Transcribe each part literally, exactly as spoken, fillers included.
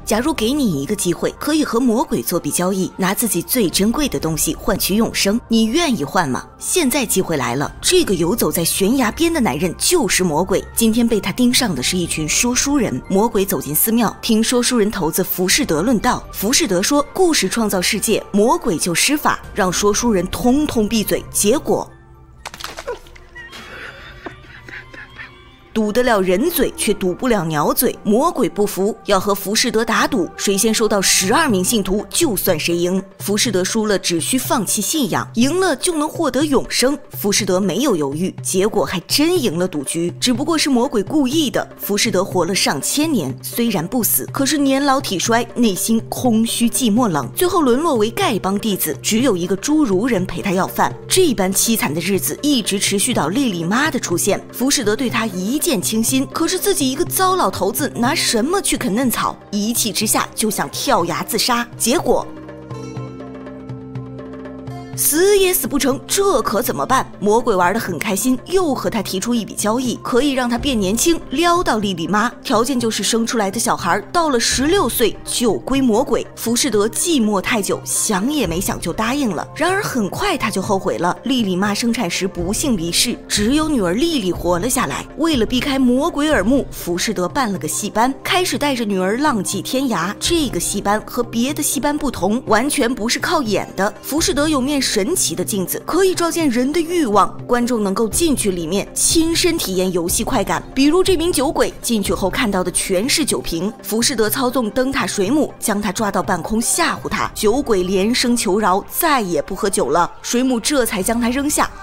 假如给你一个机会，可以和魔鬼做笔交易，拿自己最珍贵的东西换取永生，你愿意换吗？现在机会来了，这个游走在悬崖边的男人就是魔鬼。今天被他盯上的是一群说书人。魔鬼走进寺庙，听说书人头子浮士德论道。浮士德说，故事创造世界，魔鬼就施法，让说书人通通闭嘴。结果堵得了人嘴，却堵不了鸟嘴。魔鬼不服，要和浮士德打赌，谁先收到十二名信徒，就算谁赢。浮士德输了，只需放弃信仰；赢了就能获得永生。浮士德没有犹豫，结果还真赢了赌局。只不过是魔鬼故意的。浮士德活了上千年，虽然不死，可是年老体衰，内心空虚寂寞冷，最后沦落为丐帮弟子，只有一个侏儒人陪他要饭。这般凄惨的日子一直持续到莉莉妈的出现。浮士德对他一见倾心，可是自己一个糟老头子拿什么去啃嫩草？一气之下就想跳崖自杀，结果死也死不成，这可怎么办？魔鬼玩得很开心，又和他提出一笔交易，可以让他变年轻，撩到莉莉妈，条件就是生出来的小孩到了十六岁就归魔鬼。浮士德寂寞太久，想也没想就答应了。然而很快他就后悔了，莉莉妈生产时不幸离世，只有女儿莉莉活了下来。为了避开魔鬼耳目，浮士德办了个戏班，开始带着女儿浪迹天涯。这个戏班和别的戏班不同，完全不是靠演的。浮士德有面神奇的镜子，可以照见人的欲望，观众能够进去里面亲身体验游戏快感。比如这名酒鬼进去后看到的全是酒瓶，浮士德操纵灯塔水母将他抓到半空吓唬他，酒鬼连声求饶，再也不喝酒了，水母这才将他扔下。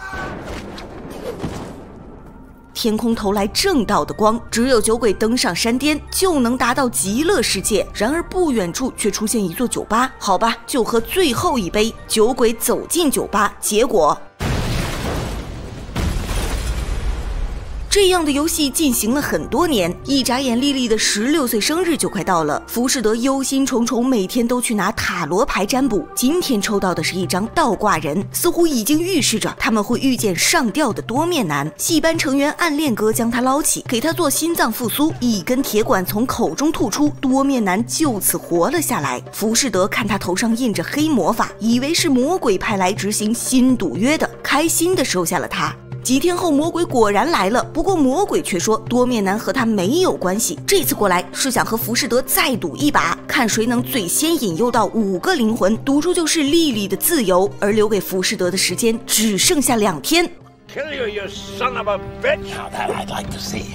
天空投来正道的光，只有酒鬼登上山巅就能达到极乐世界。然而不远处却出现一座酒吧，好吧，就喝最后一杯。酒鬼走进酒吧，结果这样的游戏进行了很多年，一眨眼莉莉的十六岁生日就快到了。浮士德忧心忡忡，每天都去拿塔罗牌占卜。今天抽到的是一张倒挂人，似乎已经预示着他们会遇见上吊的多面男。戏班成员暗恋哥将他捞起，给他做心脏复苏，一根铁管从口中吐出，多面男就此活了下来。浮士德看他头上印着黑魔法，以为是魔鬼派来执行新赌约的，开心地收下了他。几天后，魔鬼果然来了，不过魔鬼却说多面男和他没有关系，这次过来是想和浮士德再赌一把，看谁能最先引诱到五个灵魂，赌注就是莉莉的自由，而留给浮士德的时间只剩下两天。 Kill you, you son of a bitch! Now that I'd like to see.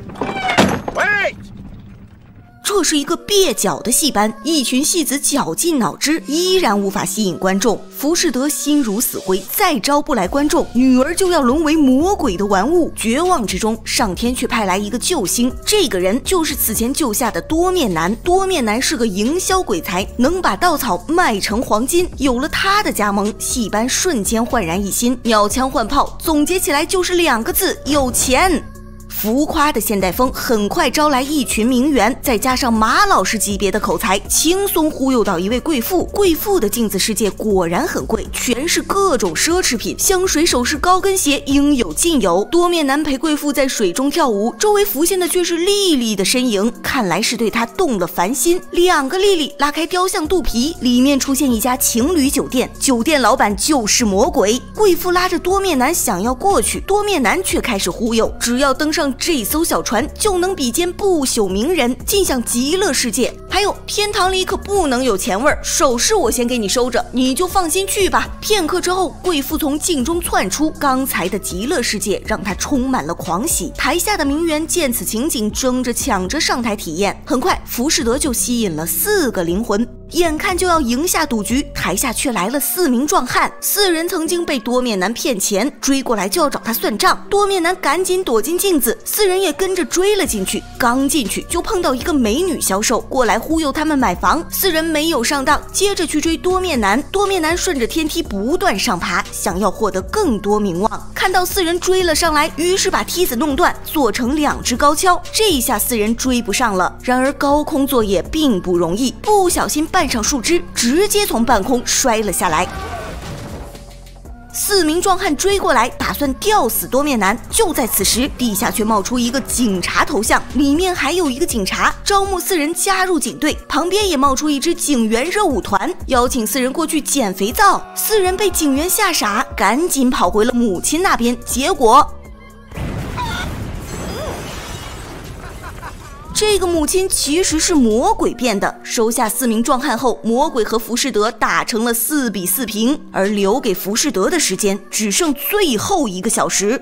Wait! 这是一个蹩脚的戏班，一群戏子绞尽脑汁，依然无法吸引观众。浮士德心如死灰，再招不来观众，女儿就要沦为魔鬼的玩物。绝望之中，上天却派来一个救星，这个人就是此前救下的多面男。多面男是个营销鬼才，能把稻草卖成黄金。有了他的加盟，戏班瞬间焕然一新，鸟枪换炮，总结起来就是两个字：有钱。浮夸的现代风很快招来一群名媛，再加上马老师级别的口才，轻松忽悠到一位贵妇。贵妇的镜子世界果然很贵，全是各种奢侈品，香水、首饰、高跟鞋应有尽有。多面男陪贵妇在水中跳舞，周围浮现的却是莉莉的身影，看来是对他动了凡心。两个莉莉拉开雕像肚皮，里面出现一家情侣酒店，酒店老板就是魔鬼。贵妇拉着多面男想要过去，多面男却开始忽悠，只要登上这艘小船就能比肩不朽名人，尽享极乐世界。还有天堂里可不能有钱味儿，首饰我先给你收着，你就放心去吧。片刻之后，贵妇从镜中窜出，刚才的极乐世界让她充满了狂喜。台下的名媛见此情景，争着抢着上台体验。很快，浮士德就吸引了四个灵魂。眼看就要赢下赌局，台下却来了四名壮汉。四人曾经被多面男骗钱，追过来就要找他算账。多面男赶紧躲进镜子，四人也跟着追了进去。刚进去就碰到一个美女销售过来忽悠他们买房，四人没有上当，接着去追多面男。多面男顺着天梯不断上爬，想要获得更多名望。看到四人追了上来，于是把梯子弄断，做成两只高跷。这一下四人追不上了。然而高空作业并不容易，不小心绊上树枝，直接从半空摔了下来。 四名壮汉追过来，打算吊死多面男。就在此时，地下却冒出一个警察头像，里面还有一个警察，招募四人加入警队。旁边也冒出一支警员热舞团，邀请四人过去捡肥皂。四人被警员吓傻，赶紧跑回了母亲那边。结果这个母亲其实是魔鬼变的。收下四名壮汉后，魔鬼和浮士德打成了四比四平，而留给浮士德的时间只剩最后一个小时。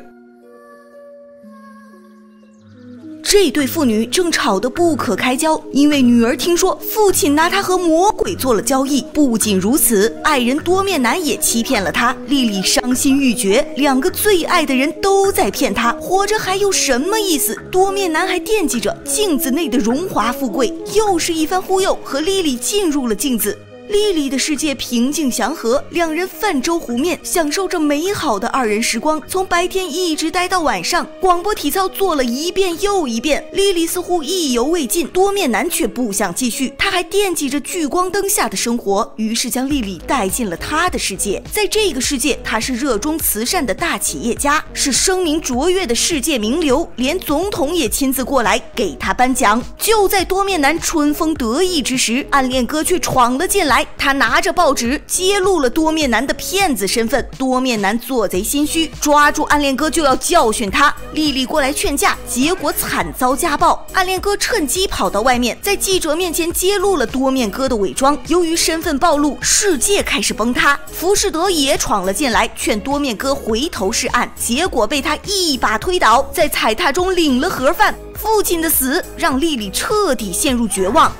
这对父女正吵得不可开交，因为女儿听说父亲拿她和魔鬼做了交易。不仅如此，爱人多面男也欺骗了她。莉莉伤心欲绝，两个最爱的人都在骗她，活着还有什么意思？多面男还惦记着镜子内的荣华富贵，又是一番忽悠，和莉莉进入了镜子。莉莉的世界平静祥和，两人泛舟湖面，享受着美好的二人时光。从白天一直待到晚上，广播体操做了一遍又一遍。莉莉似乎意犹未尽，多面男却不想继续，他还惦记着聚光灯下的生活，于是将莉莉带进了他的世界。在这个世界，他是热衷慈善的大企业家，是声名卓越的世界名流，连总统也亲自过来给他颁奖。就在多面男春风得意之时，暗恋哥却闯了进来。他拿着报纸揭露了多面男的骗子身份，多面男做贼心虚，抓住暗恋哥就要教训他。莉莉过来劝架，结果惨遭家暴。暗恋哥趁机跑到外面，在记者面前揭露了多面哥的伪装。由于身份暴露，世界开始崩塌。浮士德也闯了进来，劝多面哥回头是岸，结果被他一把推倒，在踩踏中领了盒饭。父亲的死让莉莉彻底陷入绝望。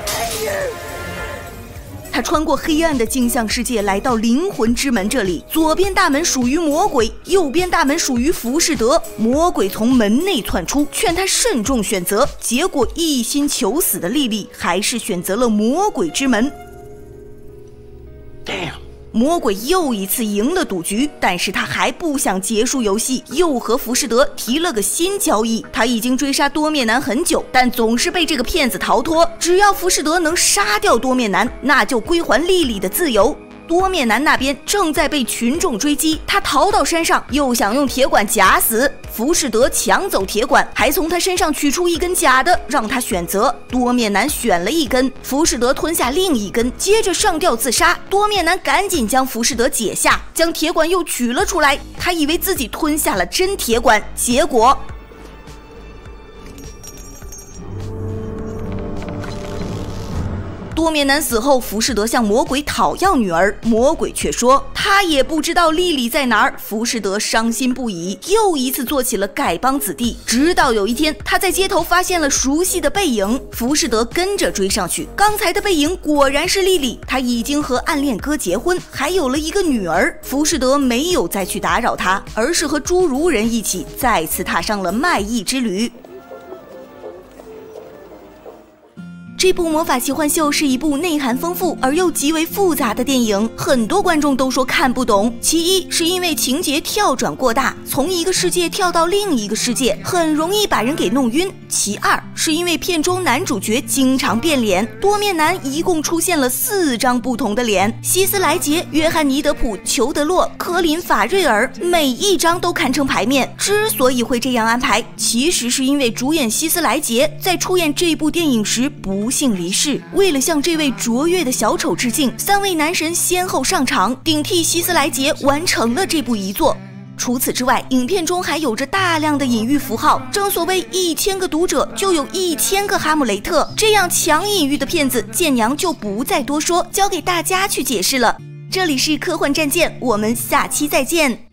他穿过黑暗的镜像世界，来到灵魂之门这里。左边大门属于魔鬼，右边大门属于浮士德。魔鬼从门内窜出，劝他慎重选择。结果一心求死的莉莉还是选择了魔鬼之门。 Damn. 魔鬼又一次赢了赌局，但是他还不想结束游戏，又和浮士德提了个新交易。他已经追杀多面男很久，但总是被这个骗子逃脱。只要浮士德能杀掉多面男，那就归还莉莉的自由。多面男那边正在被群众追击，他逃到山上，又想用铁管夹死。浮士德抢走铁管，还从他身上取出一根假的，让他选择。多面男选了一根，浮士德吞下另一根，接着上吊自杀。多面男赶紧将浮士德解下，将铁管又取了出来。他以为自己吞下了真铁管，结果多面男死后，浮士德向魔鬼讨要女儿，魔鬼却说他也不知道莉莉在哪儿。浮士德伤心不已，又一次做起了丐帮子弟。直到有一天，他在街头发现了熟悉的背影，浮士德跟着追上去。刚才的背影果然是莉莉，他已经和暗恋哥结婚，还有了一个女儿。浮士德没有再去打扰他，而是和侏儒人一起再次踏上了卖艺之旅。这部魔法奇幻秀是一部内涵丰富而又极为复杂的电影，很多观众都说看不懂。其一是因为情节跳转过大，从一个世界跳到另一个世界，很容易把人给弄晕。其二是因为片中男主角经常变脸，多面男一共出现了四张不同的脸，希斯莱杰、约翰尼德普、裘德洛、科林法瑞尔，每一张都堪称牌面。之所以会这样安排，其实是因为主演希斯莱杰在出演这部电影时不幸离世，为了向这位卓越的小丑致敬，三位男神先后上场顶替希斯莱杰，完成了这部遗作。除此之外，影片中还有着大量的隐喻符号，正所谓一千个读者就有一千个哈姆雷特，这样强隐喻的片子，建娘就不再多说，交给大家去解释了。这里是科幻战舰，我们下期再见。